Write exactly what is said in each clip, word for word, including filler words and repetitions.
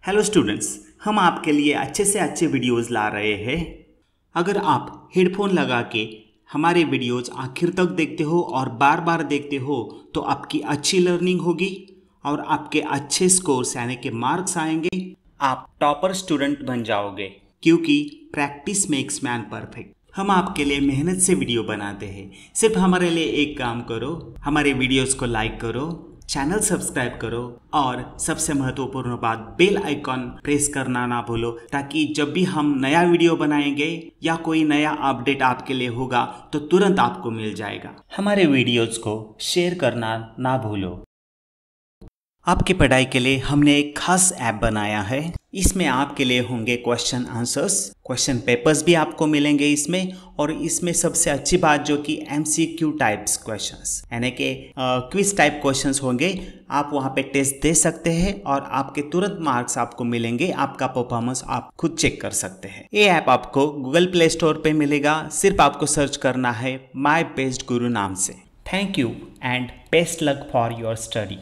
Hello students, हम आपके लिए अच्छे से अच्छे वीडियोस ला रहे हैं। अगर आप हेडफोन लगा के हमारे वीडियोस आखिर तक देखते हो और बार बार देखते हो तो आपकी अच्छी लर्निंग होगी और आपके अच्छे स्कोर्स यानी कि मार्क्स आएंगे। आप टॉपर स्टूडेंट बन जाओगे, क्योंकि प्रैक्टिस मेक्स मैन परफेक्ट। हम आपके लिए मेहनत से वीडियो बनाते हैं। सिर्फ हमारे लिए एक काम करो, हमारे वीडियोस को लाइक करो, चैनल सब्सक्राइब करो और सबसे महत्वपूर्ण बात, बेल आइकॉन प्रेस करना ना भूलो, ताकि जब भी हम नया वीडियो बनाएंगे या कोई नया अपडेट आपके लिए होगा तो तुरंत आपको मिल जाएगा। हमारे वीडियोस को शेयर करना ना भूलो। आपकी पढ़ाई के लिए हमने एक खास ऐप बनाया है। इसमें आपके लिए होंगे क्वेश्चन आंसर्स, क्वेश्चन पेपर्स भी आपको मिलेंगे इसमें। और इसमें सबसे अच्छी बात जो कि एमसीक्यू टाइप्स क्वेश्चंस यानी कि क्विज टाइप क्वेश्चंस होंगे। आप वहां पे टेस्ट दे सकते हैं और आपके तुरंत मार्क्स आपको मिलेंगे। आपका परफॉर्मेंस आप खुद चेक कर सकते हैं। ये ऐप आपको गूगल प्ले स्टोर पे मिलेगा। सिर्फ आपको सर्च करना है माई बेस्ट गुरु नाम से। Thank you and best luck for your study.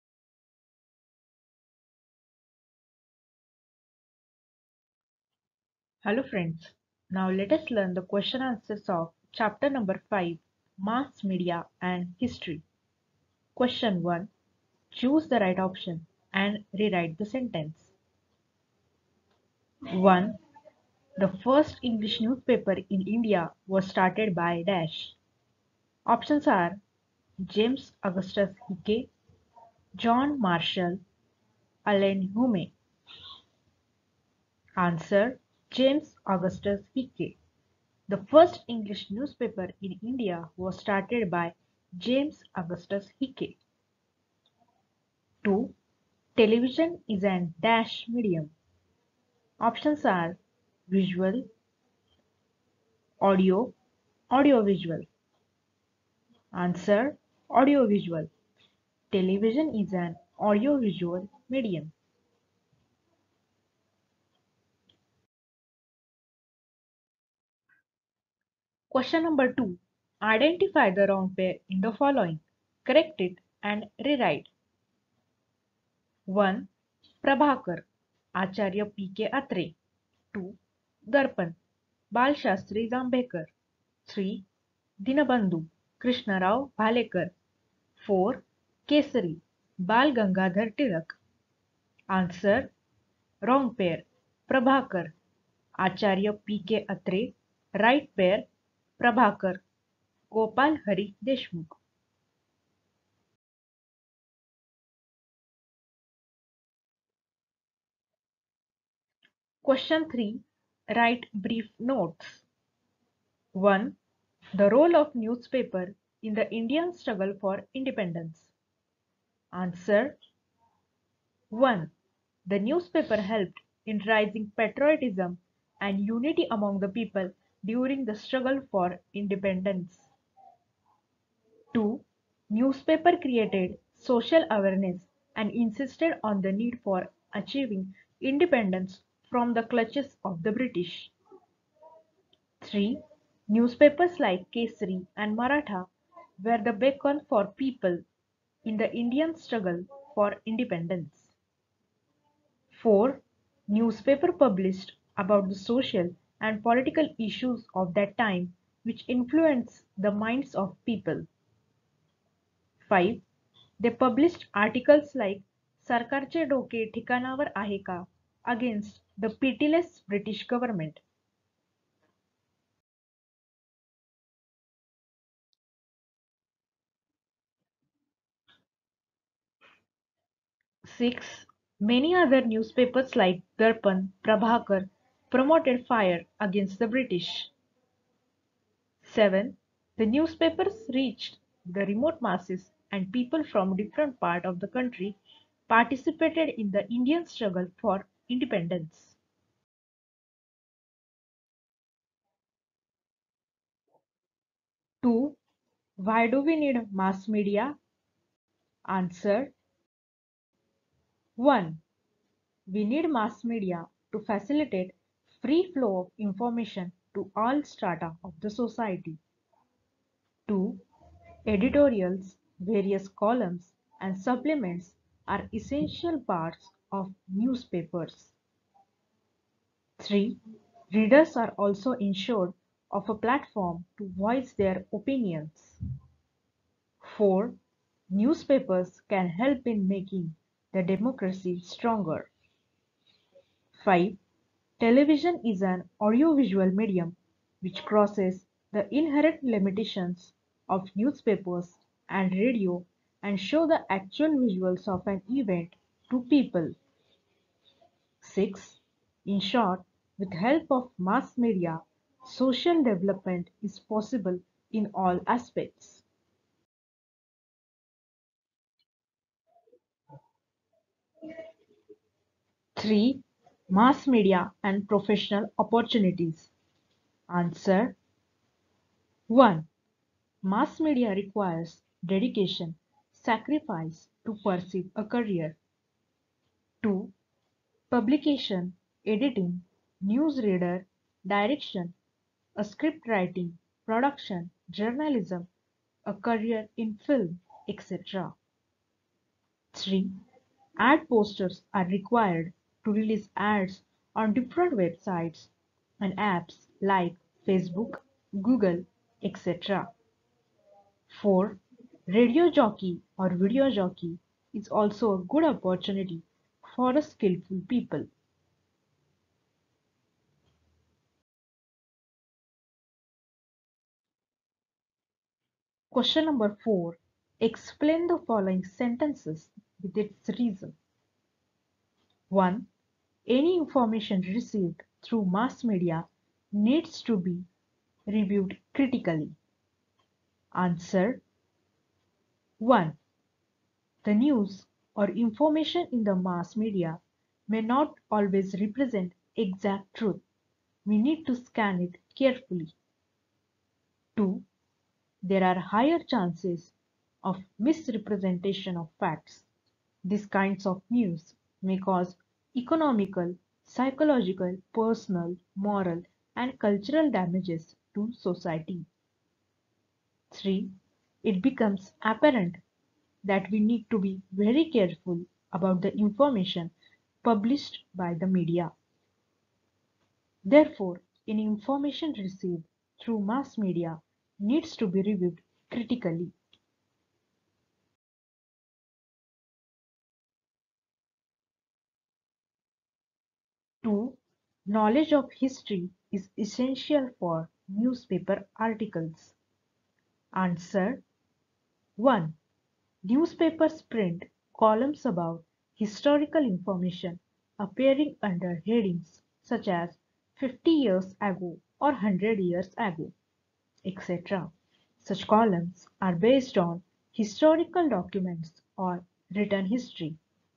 Hello friends, now let us learn the question answers of chapter number five, Mass Media and History. Question one. Choose the right option and rewrite the sentence. one. The first English newspaper in India was started by dash. Options are James Augustus Hickey, John Marshall, Allen Hume. Answer: James Augustus Hickey. The first English newspaper in India was started by James Augustus Hickey. two. Television is an dash medium. Options are visual, audio, audiovisual. Answer: audiovisual. Television is an audiovisual medium. Question number two. Identify the wrong pair in the following. Correct it and rewrite. one. Prabhakar, Acharya P K Atre. two. Darpan, Balshastri Jambekar. three. Dinabandhu, Krishnarao Bhalekar. four. Kesari, Bal Gangadhar Tilak. Answer: wrong pair, Prabhakar, Acharya P K Atre. Right pair, Prabhakar, Gopal Hari Deshmukh. Question three. Write brief notes. one. The role of newspaper in the Indian struggle for independence. Answer: one. The newspaper helped in raising patriotism and unity among the people during the struggle for independence. two. Newspaper created social awareness and insisted on the need for achieving independence from the clutches of the British. three. Newspapers like Kesari and Maratha were the beacon for people in the Indian struggle for independence. four. Newspaper published about the social and political issues of that time which influenced the minds of people. five. They published articles like सरकारचे डोके ठिकाणावर आहे का against the pitiless British government. six. Many other newspapers like Darpan, Prabhakar promoted fire against the British. seven. The newspapers reached the remote masses and people from different parts of the country participated in the Indian struggle for independence. two. Why do we need mass media? Answer: one. We need mass media to facilitate free flow of information to all strata of the society. two. Editorials, various columns, and supplements are essential parts of newspapers. three. Readers are also ensured of a platform to voice their opinions. four. Newspapers can help in making the democracy stronger. five. Television is an audiovisual medium which crosses the inherent limitations of newspapers and radio and show the actual visuals of an event to people. six. In short, with help of mass media, social development is possible in all aspects. three. Mass media and professional opportunities. Answer: one. Mass media requires dedication, sacrifice to pursue a career. two. Publication, editing, newsreader, direction, a script writing, production, journalism, a career in film, et cetera. three. Ad posters are required to release ads on different websites and apps like Facebook, Google, et cetera. four. Radio jockey or video jockey is also a good opportunity for a skillful people. Question number four. Explain the following sentences with its reason. one. Any information received through mass media needs to be reviewed critically. Answer: one. The news or information in the mass media may not always represent exact truth. We need to scan it carefully. two. There are higher chances of misrepresentation of facts. These kinds of news may cause economical, psychological, personal, moral, and cultural damages to society. three. It becomes apparent that we need to be very careful about the information published by the media. Therefore, any information received through mass media needs to be reviewed critically. two. Knowledge of history is essential for newspaper articles. Answer: one. Newspapers print columns about historical information appearing under headings such as fifty years ago or one hundred years ago, et cetera. Such columns are based on historical documents or written history.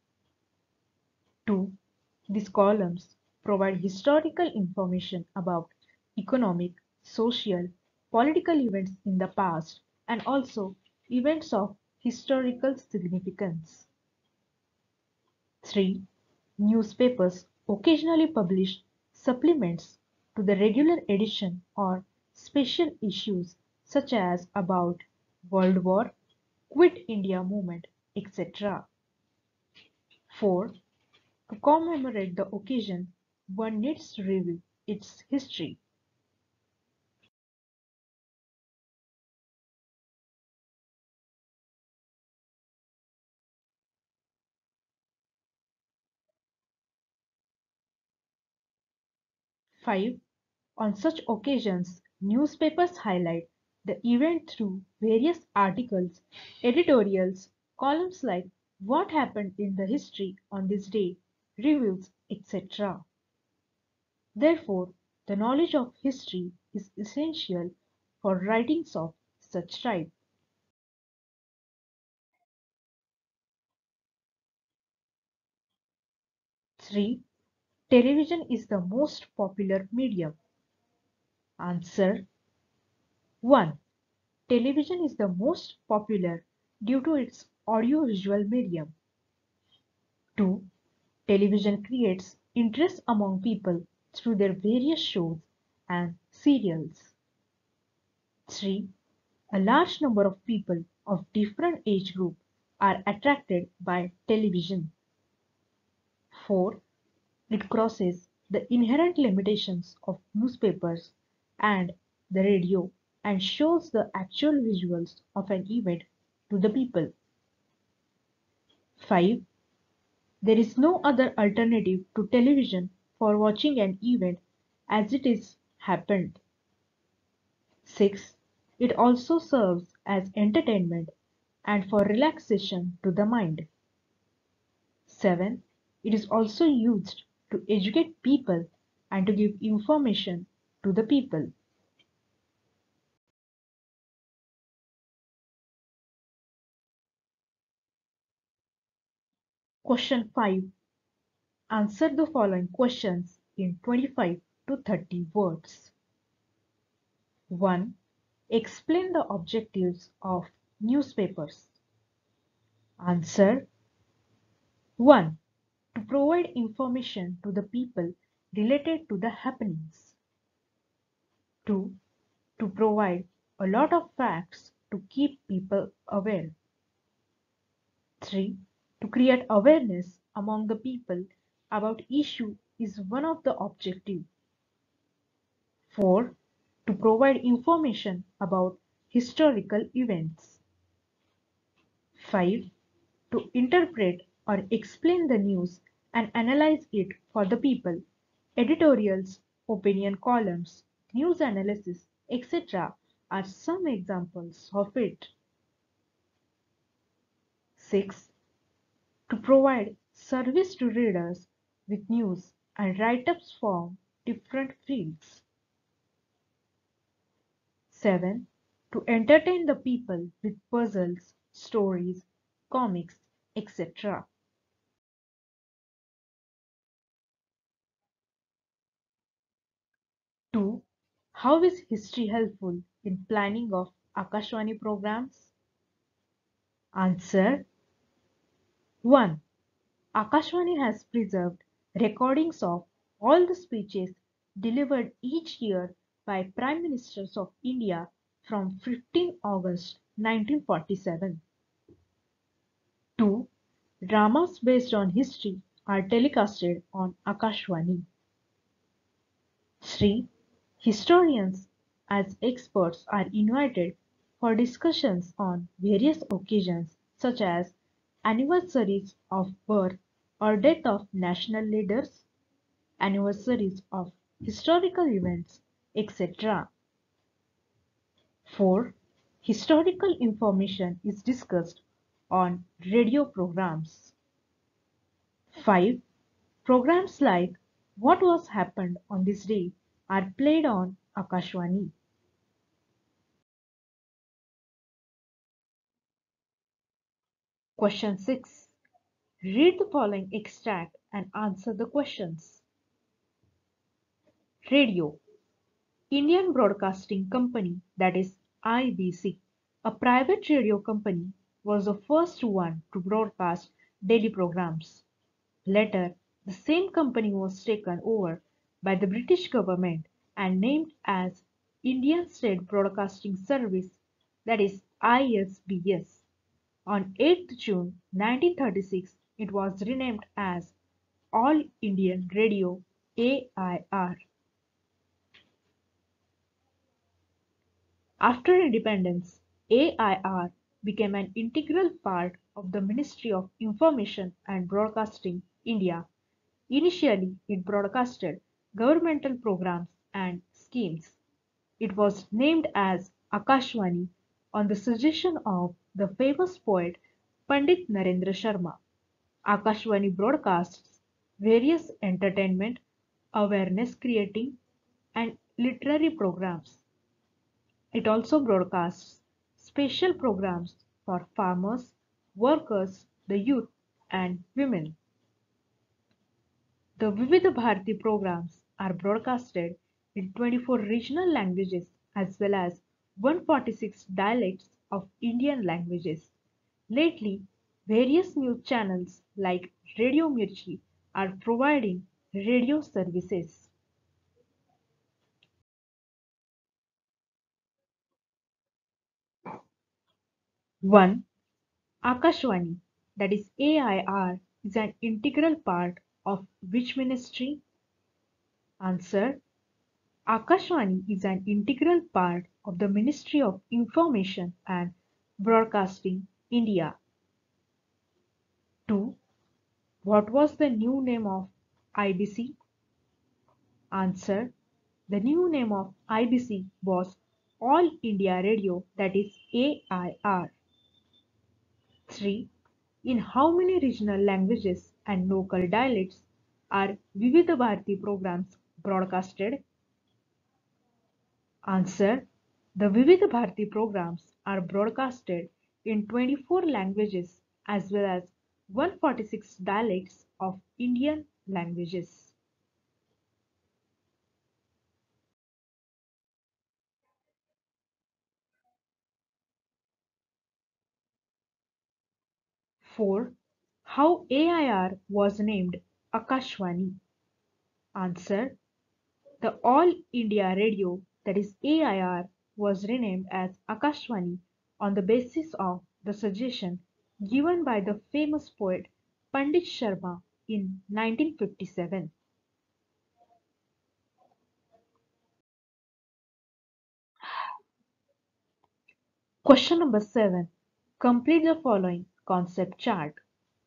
two. These columns provide historical information about economic, social, political events in the past and also events of historical significance. three. Newspapers occasionally publish supplements to the regular edition or special issues such as about World War, Quit India movement, et cetera. four. To commemorate the occasion, one needs to review its history. five. On such occasions, newspapers highlight the event through various articles, editorials, columns like What Happened in the History on this Day, reviews, et cetera. Therefore, the knowledge of history is essential for writings of such type. three. Television is the most popular medium. Answer: one. Television is the most popular due to its audiovisual medium. two. Television creates interest among people through their various shows and serials. three. A large number of people of different age group are attracted by television. four. It crosses the inherent limitations of newspapers and the radio and shows the actual visuals of an event to the people. five. There is no other alternative to television for watching an event as it is happened. six. It also serves as entertainment and for relaxation to the mind. seven. It is also used to educate people and to give information to the people. Question five. Answer the following questions in twenty-five to thirty words. one. Explain the objectives of newspapers. Answer. one. To provide information to the people related to the happenings. two. To provide a lot of facts to keep people aware. three. To create awareness among the people about issue is one of the objectives. four. To provide information about historical events. five. To interpret or explain the news and analyze it for the people. Editorials, opinion columns, news analysis, et cetera are some examples of it. six. To provide service to readers with news and write-ups from different fields. seven. To entertain the people with puzzles, stories, comics, et cetera. two. How is history helpful in planning of Akashwani programs? Answer. one. Akashwani has preserved recordings of all the speeches delivered each year by Prime Ministers of India from fifteenth August nineteen forty-seven. two. Dramas based on history are telecasted on Akashwani. three. Historians as experts are invited for discussions on various occasions such as anniversaries of birth or death of national leaders, anniversaries of historical events, et cetera. four. Historical information is discussed on radio programs. five. Programs like What Was Happened on This Day are played on Akashwani. Question six. Read the following extract and answer the questions. Radio. Indian Broadcasting Company, that is I B C, a private radio company, was the first one to broadcast daily programs. Later, the same company was taken over by the British government and named as Indian State Broadcasting Service, that is I S B S. On eighth June nineteen thirty-six, it was renamed as All Indian Radio A I R. After independence, A I R became an integral part of the Ministry of Information and Broadcasting, India. Initially, it broadcasted governmental programs and schemes. It was named as Akashwani on the suggestion of the famous poet Pandit Narendra Sharma. Akashwani broadcasts various entertainment, awareness creating, and literary programs. It also broadcasts special programs for farmers, workers, the youth, and women. The Vividha Bharati programs are broadcasted in twenty-four regional languages as well as one hundred forty-six dialects of Indian languages. Lately, various news channels like Radio Mirchi are providing radio services. one. Akashwani, that is A I R, is an integral part of which ministry? Answer. Akashvani is an integral part of the Ministry of Information and Broadcasting, India. two. What was the new name of I B C? Answer. The new name of I B C was All India Radio, that is A I R. three. In how many regional languages and local dialects are Vividha Bharati programs broadcasted? Answer. The Vividha Bharati programs are broadcasted in twenty-four languages as well as one hundred forty-six dialects of Indian languages. four. How A I R was named Akashvani? Answer. The All India Radio, that is A I R, was renamed as Akashvani on the basis of the suggestion given by the famous poet Pandit Sharma in nineteen fifty-seven. Question number seven. Complete the following concept chart.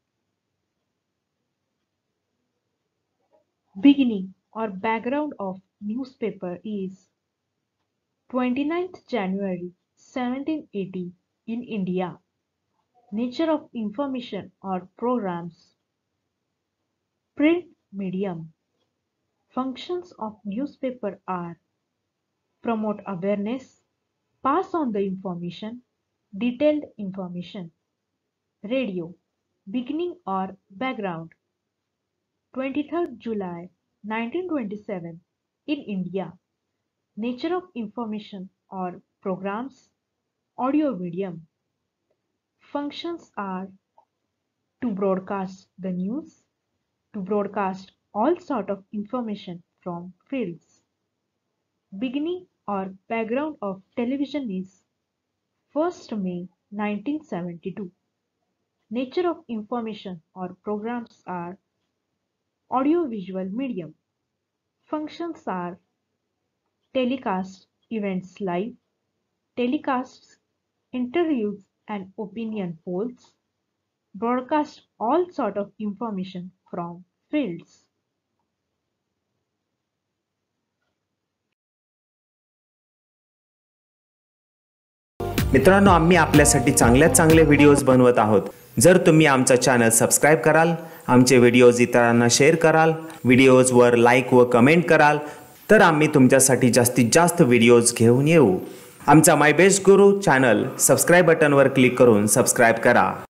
Beginning or background of newspaper is twenty-ninth January seventeen eighty in India. Nature of information or programs. Print medium. Functions of newspaper are promote awareness, pass on the information, detailed information. Radio. Beginning or background. twenty-third July nineteen twenty-seven in India. Nature of information or programs. Audio medium. Functions are to broadcast the news, to broadcast all sort of information from fields. Beginning or background of television is first May nineteen seventy-two. Nature of information or programs are audio-visual medium. Functions are telecast events live, telecasts interviews and opinion polls, broadcast all sort of information from fields. मित्रांनो, आम्ही आपल्यासाठी चांगल्यात चांगले videos बनवत आहोत. जर तुम्ही आमचा चॅनल सबस्क्राइब कराल, आमचे व्हिडिओज इतरांना शेअर कराल, व्हिडिओजवर लाईक व कमेंट कराल, तर आम्ही तुमच्यासाठी जास्तीत जास्त व्हिडिओज घेऊन येऊ. आमचा my best Guru channel subscribe बटनवर क्लिक करून सबस्क्राइब करा.